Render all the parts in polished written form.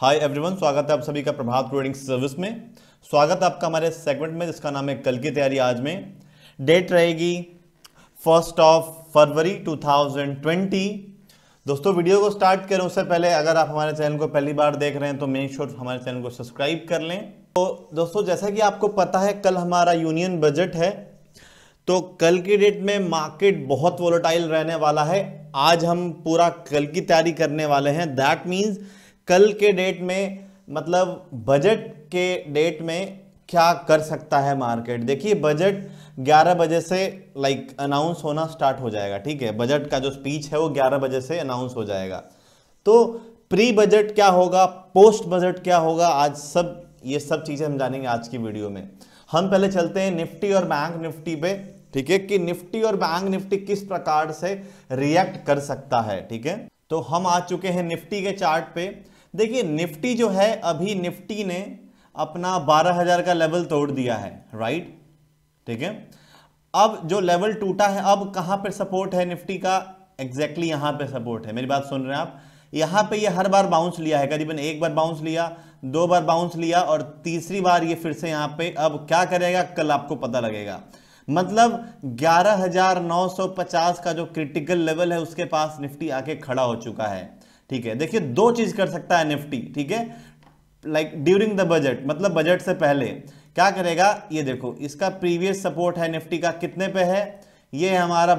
Hi everyone, स्वागत है आप सभी का प्रभात ट्रेडिंग सर्विस में। स्वागत है आपका हमारे सेगमेंट में जिसका नाम है कल की तैयारी। आज में डेट रहेगी 1 फरवरी 2020। दोस्तों, वीडियो को स्टार्ट करें उससे पहले अगर आप हमारे चैनल को पहली बार देख रहे हैं तो मेक श्योर हमारे चैनल को सब्सक्राइब कर लें। तो दोस्तों, जैसा कि आपको पता है कल हमारा यूनियन बजट है, तो कल की डेट में मार्केट बहुत वोलेटाइल रहने वाला है। आज हम पूरा कल की तैयारी करने वाले हैं। दैट मीन्स कल के डेट में, मतलब बजट के डेट में क्या कर सकता है मार्केट। देखिए, बजट 11 बजे से अनाउंस होना स्टार्ट हो जाएगा। ठीक है, बजट का जो स्पीच है वो 11 बजे से अनाउंस हो जाएगा। तो प्री बजट क्या होगा, पोस्ट बजट क्या होगा, आज ये सब चीजें हम जानेंगे आज की वीडियो में। हम पहले चलते हैं निफ्टी और बैंक निफ्टी पे। ठीक है, कि निफ्टी और बैंक निफ्टी किस प्रकार से रिएक्ट कर सकता है। ठीक है, तो हम आ चुके हैं निफ्टी के चार्ट पे। देखिए, निफ्टी जो है, अभी निफ्टी ने अपना 12,000 का लेवल तोड़ दिया है, राइट। ठीक है, अब जो लेवल टूटा है, अब कहां पे सपोर्ट है निफ्टी का, एग्जैक्टली यहां पे सपोर्ट है। मेरी बात सुन रहे हैं आप। यहां पे ये हर बार बाउंस लिया है, करीबन एक बार बाउंस लिया, दो बार बाउंस लिया और तीसरी बार ये फिर से यहां पे अब क्या करेगा कल आपको पता लगेगा। मतलब 11,950 का जो क्रिटिकल लेवल है उसके पास निफ्टी आके खड़ा हो चुका है। ठीक है, देखिए दो चीज कर सकता है निफ्टी। ठीक है, ड्यूरिंग द बजट, मतलब बजट से पहले क्या करेगा, ये देखो इसका प्रीवियस सपोर्ट है निफ्टी का कितने पे है, ये हमारा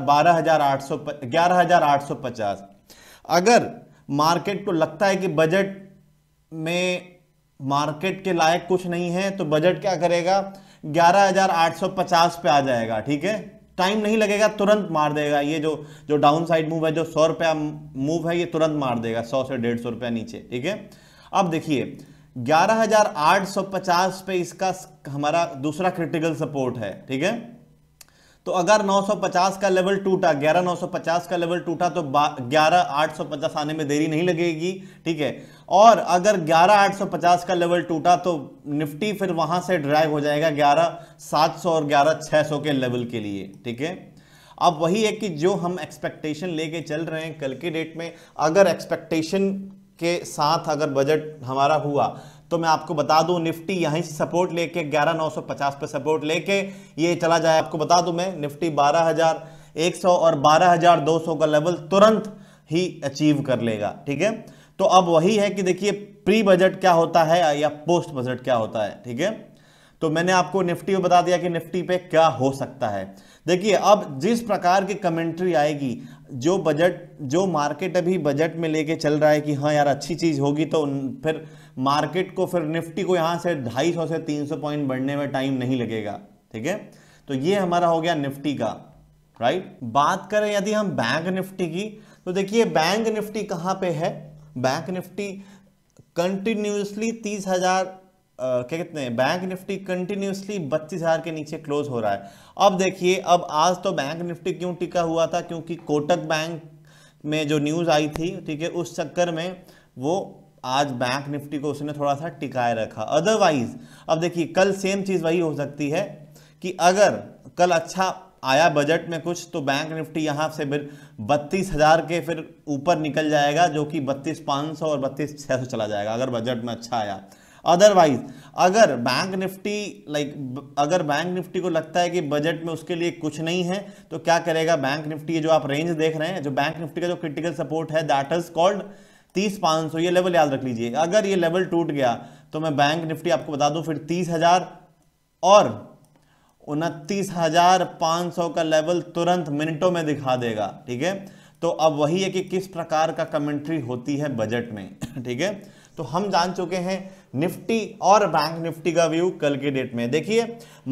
11,850। अगर मार्केट को लगता है कि बजट में मार्केट के लायक कुछ नहीं है तो बजट क्या करेगा, 11,850 पे आ जाएगा। ठीक है, टाइम नहीं लगेगा, तुरंत मार देगा। ये जो डाउन साइड मूव है, जो 100 रुपया मूव है, ये तुरंत मार देगा 100 से 150 रुपया नीचे। ठीक है, अब देखिए 11,850 पे इसका हमारा दूसरा क्रिटिकल सपोर्ट है। ठीक है, तो अगर 950 का लेवल टूटा, 11,950 का लेवल टूटा तो 11,850 आने में देरी नहीं लगेगी। ठीक है, और अगर 11,850 का लेवल टूटा तो निफ्टी फिर वहां से ड्रैग हो जाएगा 11,700 और 11,600 के लेवल के लिए। ठीक है, अब वही है कि जो हम एक्सपेक्टेशन लेके चल रहे हैं कल के डेट में, अगर एक्सपेक्टेशन के साथ अगर बजट हमारा हुआ तो मैं आपको बता दूं निफ्टी यहीं से सपोर्ट लेके 11,950 पे सपोर्ट लेके ये चला जाए। आपको बता दूं मैं, निफ्टी 12,100 और 12,200 का लेवल तुरंत ही अचीव कर लेगा। ठीक है, तो अब वही है कि देखिए प्री बजट क्या होता है या पोस्ट बजट क्या होता है। ठीक है, तो मैंने आपको निफ्टी को बता दिया कि निफ्टी पे क्या हो सकता है। देखिए, अब जिस प्रकार की कमेंट्री आएगी, जो मार्केट अभी बजट में लेके चल रहा है कि हाँ यार अच्छी चीज होगी, तो फिर मार्केट को, फिर निफ्टी को यहां से 250 से 300 पॉइंट बढ़ने में टाइम नहीं लगेगा। ठीक है, तो ये हमारा हो गया निफ्टी का, राइट। बात करें यदि हम बैंक निफ्टी की, तो देखिए बैंक निफ्टी कहां पे है। बैंक निफ्टी कंटिन्यूसली 30,000 क्या कहते हैं, बैंक निफ्टी कंटिन्यूसली 32,000 के नीचे क्लोज हो रहा है। अब देखिए, अब आज तो बैंक निफ्टी क्यों टिका हुआ था, क्योंकि कोटक बैंक में जो न्यूज आई थी, ठीक है, उस चक्कर में वो आज बैंक निफ्टी को उसने थोड़ा सा टिकाए रखा। अदरवाइज अब देखिए कल सेम चीज वही हो सकती है कि अगर कल अच्छा आया बजट में कुछ, तो बैंक निफ्टी यहां से फिर 32,000 के फिर ऊपर निकल जाएगा, जो कि 32,500 और 32,600 चला जाएगा अगर बजट में अच्छा आया। अदरवाइज अगर बैंक निफ्टी को लगता है कि बजट में उसके लिए कुछ नहीं है, तो क्या करेगा बैंक निफ्टी, जो आप रेंज देख रहे हैं, जो बैंक निफ्टी का जो क्रिटिकल सपोर्ट है, दैट इज कॉल्ड 30,500। ये लेवल याद रख लीजिए। अगर ये लेवल टूट गया तो मैं बैंक निफ्टी आपको बता दूं फिर 30,000 और 29,500 का लेवल तुरंत मिनटों में दिखा देगा। ठीक है, तो अब वही है कि किस प्रकार का कमेंट्री होती है बजट में। ठीक है, तो हम जान चुके हैं निफ्टी और बैंक निफ्टी का व्यू कल के डेट में। देखिए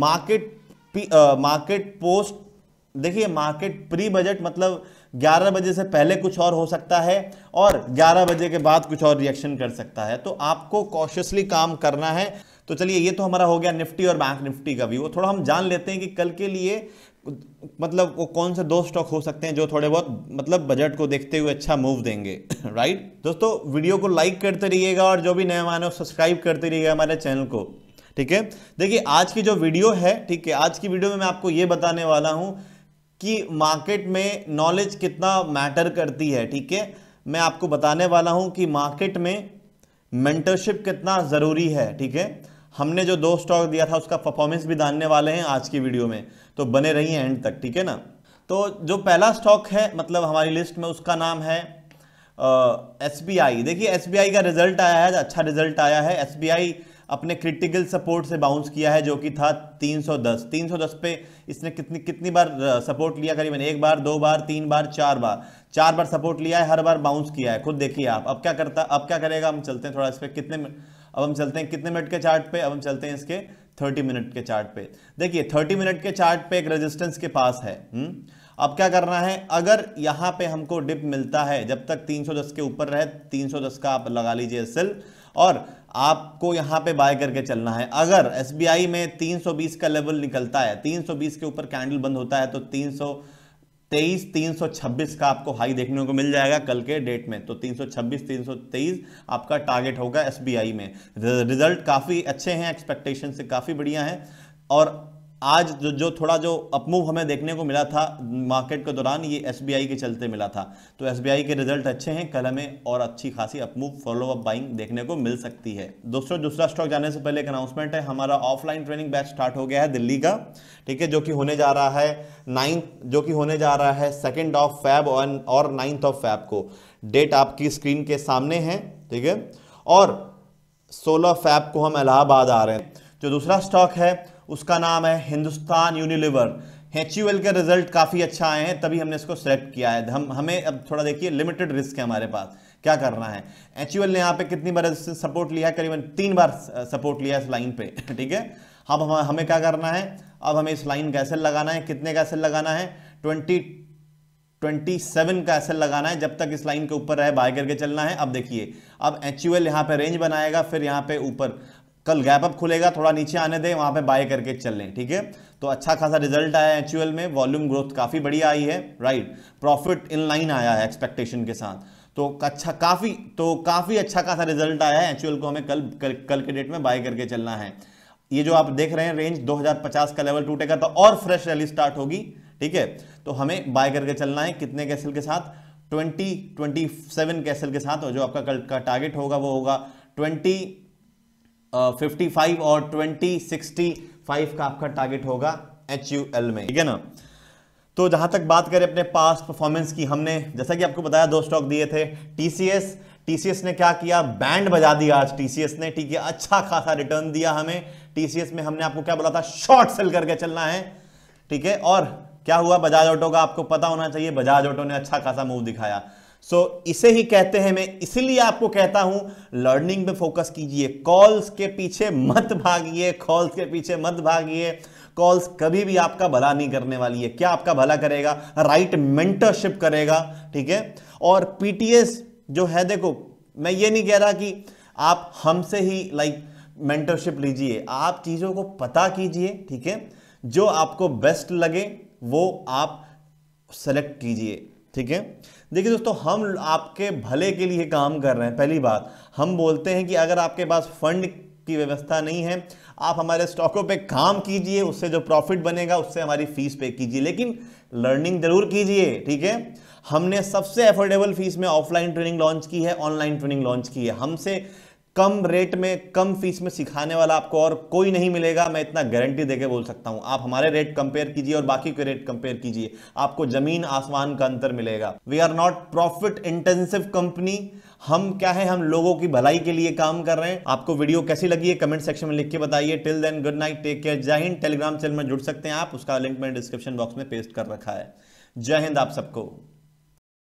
मार्केट पोस्ट, देखिए मार्केट प्री बजट मतलब 11 बजे से पहले कुछ और हो सकता है और 11 बजे के बाद कुछ और रिएक्शन कर सकता है, तो आपको कॉशियसली काम करना है। तो चलिए, ये तो हमारा हो गया निफ्टी और बैंक निफ्टी का व्यू। थोड़ा हम जान लेते हैं कि कल के लिए मतलब वो कौन से दो स्टॉक हो सकते हैं जो थोड़े बहुत मतलब बजट को देखते हुए अच्छा मूव देंगे। राइट दोस्तों, वीडियो को लाइक करते रहिएगा और जो भी नए माने सब्सक्राइब करते रहिएगा हमारे चैनल को। ठीक है, देखिए आज की जो वीडियो है, ठीक है, आज की वीडियो में मैं आपको ये बताने वाला हूं कि मार्केट में नॉलेज कितना मैटर करती है। ठीक है, मैं आपको बताने वाला हूं कि मार्केट में मेंटरशिप कितना जरूरी है, ठीक है। हमने जो 2 स्टॉक दिया था उसका परफॉर्मेंस भी जानने वाले हैं आज की वीडियो में, तो बने रहिए एंड तक, ठीक है ना। तो जो पहला स्टॉक है मतलब हमारी लिस्ट में, उसका नाम है SBI। देखिए SBI का रिजल्ट आया है, अच्छा रिजल्ट आया है। SBI अपने क्रिटिकल सपोर्ट से बाउंस किया है जो कि था 310 पे। इसने कितनी बार सपोर्ट लिया, करीबन 1 बार, 2 बार, 3 बार, 4 बार सपोर्ट लिया है, हर बार बाउंस किया है, खुद देखिए आप। अब क्या करेगा, हम चलते हैं थोड़ा इस पे अब हम चलते हैं कितने मिनट के चार्ट पे, अब हम चलते हैं इसके 30 मिनट के चार्ट पे। देखिए 30 मिनट के चार्ट पे एक रेजिस्टेंस के पास है। अब क्या करना है, अगर यहां पे हमको डिप मिलता है, जब तक 310 के ऊपर रहे, 310 का आप लगा लीजिए सेल, और आपको यहां पे बाय करके चलना है। अगर SBI में 320 का लेवल निकलता है, 320 के ऊपर कैंडल बंद होता है, तो 323 326 का आपको हाई देखने को मिल जाएगा कल के डेट में। तो 326 323 आपका टारगेट होगा SBI में। रिजल्ट काफी अच्छे हैं, एक्सपेक्टेशन से काफी बढ़िया है। और आज जो थोड़ा जो अपमूव हमें देखने को मिला था मार्केट के दौरान, ये SBI के चलते मिला था। तो SBI के रिजल्ट अच्छे हैं, कल हमें और अच्छी खासी अपमूव फॉलो अप बाइंग देखने को मिल सकती है। दोस्तों दूसरा स्टॉक जाने से पहले एक अनाउंसमेंट है, हमारा ऑफलाइन ट्रेनिंग बैच स्टार्ट हो गया है दिल्ली का, ठीक है, जो कि होने जा रहा है 2 फेब और 9 फेब को। डेट आपकी स्क्रीन के सामने है, ठीक है। और 16 फेब को हम इलाहाबाद आ रहे हैं। जो दूसरा स्टॉक है उसका नाम है हिंदुस्तान यूनिलीवर। HUL के रिजल्ट काफी अच्छा आए हैं, तभी हमने इसको सेलेक्ट किया है। हमें अब थोड़ा देखिए लिमिटेड रिस्क है हमारे पास, क्या करना है। HUL ने यहाँ पे कितनी बार सपोर्ट लिया है, करीबन 3 बार सपोर्ट लिया है इस लाइन पे, ठीक है। अब हमें क्या करना है, अब हमें इस लाइन का एसएल लगाना है। कितने का एसएल लगाना है, 27 का एसएल लगाना है। जब तक इस लाइन के ऊपर रहे बाय करके चलना है। अब देखिए अब HUL यहाँ पे रेंज बनाएगा, फिर यहाँ पे ऊपर कल गैप अप खुलेगा, थोड़ा नीचे आने दें, वहां पे बाय करके चल लें, ठीक है। तो अच्छा खासा रिजल्ट आया है HUL में, वॉल्यूम ग्रोथ काफी बढ़िया आई है, राइट। प्रॉफिट इन लाइन आया है एक्सपेक्टेशन के साथ, तो काफी अच्छा खासा रिजल्ट आया है। HUL को हमें कल के डेट में बाय करके चलना है। ये जो आप देख रहे हैं रेंज 2050 का लेवल टूटेगा तो और फ्रेश रैली स्टार्ट होगी, ठीक है। तो हमें बाय करके चलना है कितने के एसएल के साथ, 27 के एसएल के साथ। और जो आपका कल का टारगेट होगा वो होगा 2055 और 2065 का आपका टारगेट होगा HUL में, ठीक है ना। तो जहां तक बात करें अपने पास परफॉर्मेंस की, हमने जैसा कि आपको बताया 2 स्टॉक दिए थे। TCS ने क्या किया, बैंड बजा दिया आज TCS ने, ठीक है। अच्छा खासा रिटर्न दिया हमें TCS में। हमने आपको क्या बोला था, शॉर्ट सेल करके चलना है, ठीक है। और क्या हुआ, बजाज ऑटो का आपको पता होना चाहिए, बजाज ऑटो ने अच्छा खासा मूव दिखाया। इसे ही कहते हैं, मैं इसीलिए आपको कहता हूं लर्निंग पे फोकस कीजिए, कॉल्स के पीछे मत भागिए। कॉल्स कभी भी आपका भला नहीं करने वाली है। क्या आपका भला करेगा, राइट मेंटरशिप करेगा, ठीक है। और PTS जो है, देखो मैं ये नहीं कह रहा कि आप हमसे ही मेंटरशिप लीजिए, आप चीजों को पता कीजिए, ठीक है। जो आपको बेस्ट लगे वो आप सेलेक्ट कीजिए, ठीक है। देखिए दोस्तों, हम आपके भले के लिए काम कर रहे हैं। पहली बात, हम बोलते हैं कि अगर आपके पास फंड की व्यवस्था नहीं है, आप हमारे स्टॉकों पे काम कीजिए, उससे जो प्रॉफिट बनेगा उससे हमारी फीस पे कीजिए, लेकिन लर्निंग जरूर कीजिए, ठीक है। हमने सबसे अफोर्डेबल फीस में ऑफलाइन ट्रेनिंग लॉन्च की है, ऑनलाइन ट्रेनिंग लॉन्च की है। हमसे कम रेट में, कम फीस में सिखाने वाला आपको और कोई नहीं मिलेगा, मैं इतना गारंटी देके बोल सकता हूं। आप हमारे रेट कंपेयर कीजिए और बाकी के रेट कंपेयर कीजिए, आपको जमीन आसमान का अंतर मिलेगा। We are not profit intensive company. हम क्या है, हम लोगों की भलाई के लिए काम कर रहे हैं। आपको वीडियो कैसी लगी है कमेंट सेक्शन में लिख के बताइए। Till then good night, take care, जय हिंद। टेलीग्राम चैनल में जुड़ सकते हैं आप, उसका लिंक मैंने डिस्क्रिप्शन बॉक्स में पेस्ट कर रखा है। जय हिंद आप सबको।